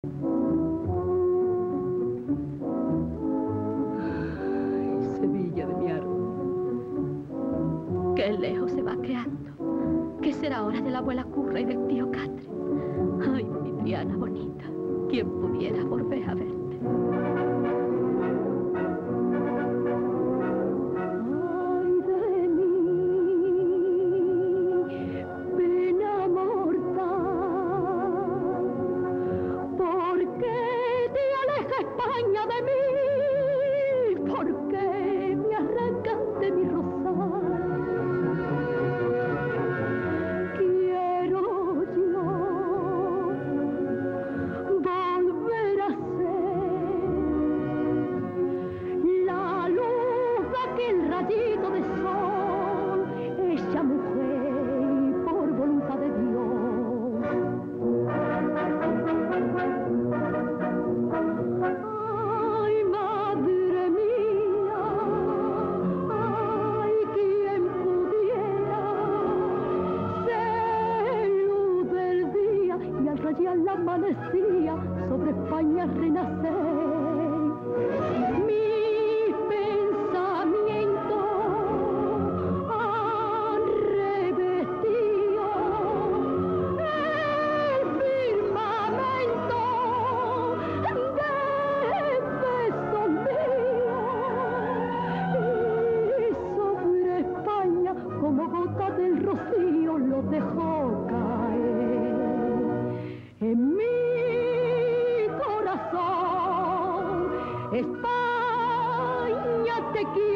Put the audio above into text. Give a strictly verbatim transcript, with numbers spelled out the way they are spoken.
Ay, Sevilla de mi árbol. Qué lejos se va quedando. ¿Qué será ahora de la abuela Curra y del tío Catre? Ay, mi Triana bonita, ¿quién pudiera volver a verte? Ay de mí, pena mortal, ¿por qué te aleja España de mí? ¿Por qué me arrancaste mi rosal? Quiero yo volver a ser la luz de aquel rayito de sol, ella mujer por voluntad de Dios. Ay, madre mía, ay, quien pudiera ser luz del día y al rayar la amanecía sobre España renacer. Mis pensamientos han revestido el firmamento de besos míos, y sobre España como gota del rocío lo dejó caer. En mi corazón, España te quiere.